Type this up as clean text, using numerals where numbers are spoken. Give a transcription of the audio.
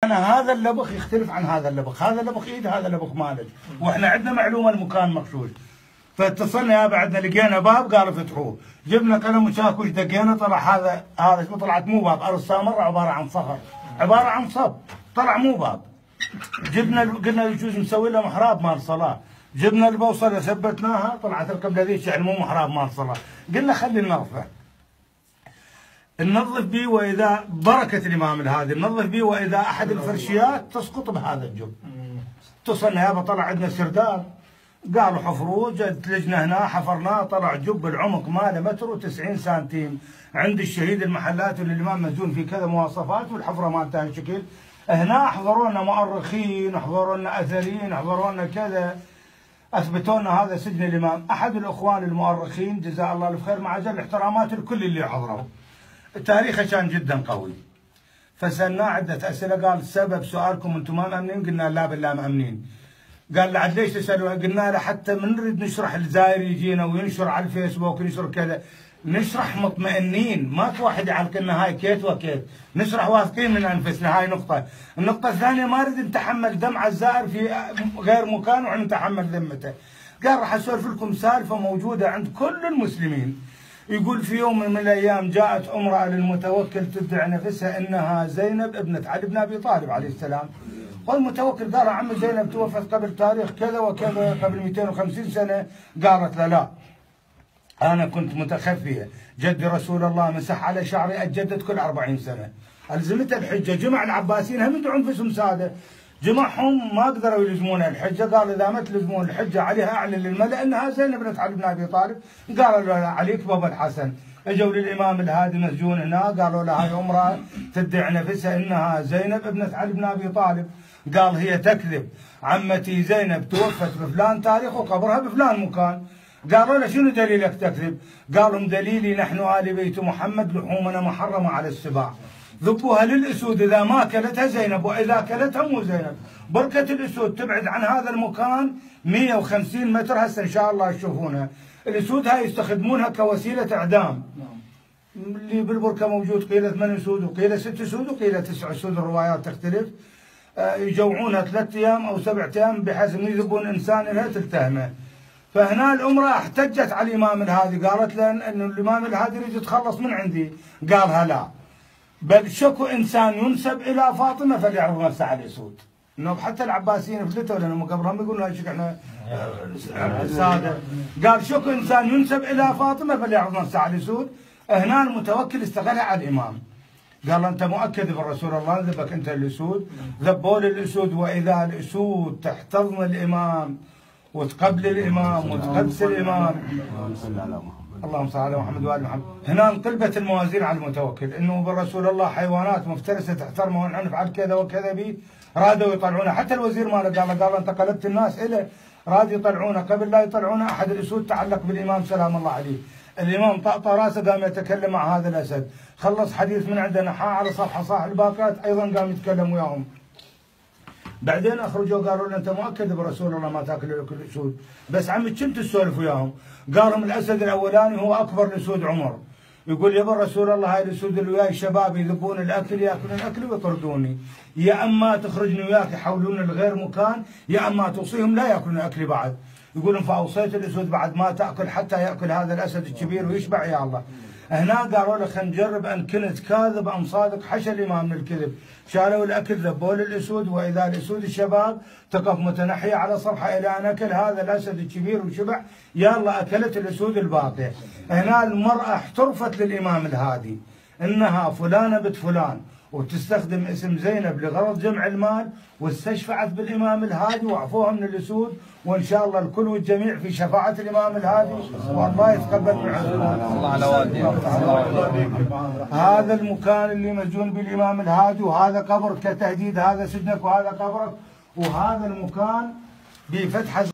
أنا هذا اللبخ يختلف عن هذا اللبخ، هذا اللبخ إيد هذا اللبخ مالك، وإحنا عندنا معلومة المكان مغشوش. فاتصلنا يا بعدنا لقينا باب قالوا فتحوه، جبنا قلم وشاكوش دقينا طلع هذا اسمه طلعت مو باب، أرصة مرة عبارة عن صخر، عبارة عن صب، طلع مو باب. جبنا قلنا يجوز نسوي له محراب مال صلاة، جبنا البوصلة ثبتناها طلعت القبلة ذيك يعني مو محراب مال صلاة، قلنا خلينا نرفع. ننظف به واذا بركه الامام الهادي ننظف به واذا احد الفرشيات تسقط بهذا الجب. اتصلنا يابا طلع عندنا سرداب، قالوا حفروه، لجنا هنا حفرناه طلع جب العمق ماله متر و90 سنتيم عند الشهيد المحلات والامام مزون في كذا مواصفات والحفره مالتها شكل. هنا حضروا لنا مؤرخين، حضروا لنا اثريين، حضروا لنا كذا، اثبتوا لنا هذا سجن الامام. احد الاخوان المؤرخين جزاه الله الخير مع جل احترامات الكل اللي حضروا. تاريخه كان جدا قوي. فسالناه عده اسئله، قال سبب سؤالكم انتم ما مامنين؟ قلنا لا بالله مامنين. قال لعد ليش تسالوا؟ قلنا له حتى من نريد نشرح الزائر يجينا وينشر على الفيسبوك وينشر كذا، نشرح مطمئنين، ماكو واحد يعلق لنا هاي كيت وكيت، نشرح واثقين من انفسنا. هاي نقطه. النقطه الثانيه ما نريد نتحمل دمع الزائر في غير مكان ونتحمل ذمته. قال راح اسولف لكم سالفه موجوده عند كل المسلمين. يقول في يوم من الايام جاءت امراه للمتوكل تدعي نفسها انها زينب ابنه علي بن ابي طالب عليه السلام. والمتوكل قال عم زينب توفت قبل تاريخ كذا وكذا قبل 250 سنه. قالت له لا، انا كنت متخفيه، جدي رسول الله مسح على شعري اتجدد كل 40 سنه. الزمتها الحجه، جمع العباسيين هم يدعون انفسهم ساده، جمعهم ما قدروا يلزمون الحجه. قال اذا ما تلزمون الحجه عليها اعلن للملا انها زينب بنت علي بن ابي طالب. قالوا له عليك بابا الحسن. اجوا للامام الهادي مسجون هنا، قالوا له هاي امراه تدعي نفسها انها زينب ابنه علي بن ابي طالب. قال هي تكذب، عمتي زينب توفت بفلان تاريخ وقبرها بفلان مكان. قالوا له شنو دليلك تكذب؟ قالوا دليلي نحن ال بيت محمد لحومنا محرمه على السباع، ذبوها للاسود اذا ما اكلتها زينب واذا اكلتها مو زينب. بركه الاسود تبعد عن هذا المكان 150 متر، هسه ان شاء الله تشوفونها. الاسود هاي يستخدمونها كوسيله اعدام. اللي بالبركه موجود قيله 8 اسود وقيله 6 اسود وقيله 9 اسود، الروايات تختلف. يجوعونها 3 ايام او 7 ايام بحسب يذبون انسان لها تلتهمه. فهنا الامراه احتجت على الامام الهادي، قالت له ان الامام الهادي يريد يتخلص من عندي. قالها لا، بل شكو انسان ينسب الى فاطمه فليعرض نفسه على الاسود. انه حتى العباسيين فلتوا لنا قبرهم يقولون هاي احنا ساده. قال شكو انسان ينسب الى فاطمه فليعرض نفسه على الاسود. هنا المتوكل استغلها على الامام، قال انت مؤكد بالرسول الله ذبك انت الاسود؟ ذبوا الاسود واذا الاسود تحتضن الامام وتقبل الامام وتقدس الامام. اللهم صل على محمد وال محمد. هنا انقلبت الموازين على المتوكل، انه بالرسول الله حيوانات مفترسه تحترمه ونحن نفعل كذا وكذا به. رادوا يطلعونه، حتى الوزير ماله قال انت قلبت الناس اليه. راد يطلعونه، قبل لا يطلعونه احد الاسود تعلق بالامام سلام الله عليه. الامام طأطأ راسه قام يتكلم مع هذا الاسد، خلص حديث من عندنا على صفحه صاحب الباقات ايضا قام يتكلم وياهم. بعدين اخرجوا قالوا له انت مؤكد برسول الله ما تاكل اكل الاسود، بس عمي كنت تسولف وياهم. قالهم الاسد الاولاني هو اكبر الاسود عمر، يقول يا رسول الله هاي الاسود اللي وياي شباب يذبون الاكل ياكلون الاكل ويطردوني، يا اما تخرجني وياك يحولون لغير مكان يا اما توصيهم لا ياكلون اكلي بعد. يقولون فاوصيت الاسود بعد ما تاكل حتى ياكل هذا الاسد الكبير ويشبع يا الله. هنا قالوا له خلينا نجرب ان كنت كاذب ام صادق، حشى الامام من الكذب. شالوا الاكل ذبوا للاسود واذا الاسود الشباب تقف متنحيه على صفحه الى ان اكل هذا الاسد الكبير وشبع، يلا اكلت الاسود الباقيه. هنا المراه احترفت للامام الهادي انها فلانه بنت فلان وتستخدم اسم زينب لغرض جمع المال، واستشفعت بالامام الهادي وعفوها من الاسود. وان شاء الله الكل والجميع في شفاعه الامام الهادي والله يتقبل من عندكم. الله على والديك. هذا المكان اللي مسجون بالامام الهادي، وهذا قبر كتهديد، هذا سجنك وهذا قبرك، وهذا المكان بفتحه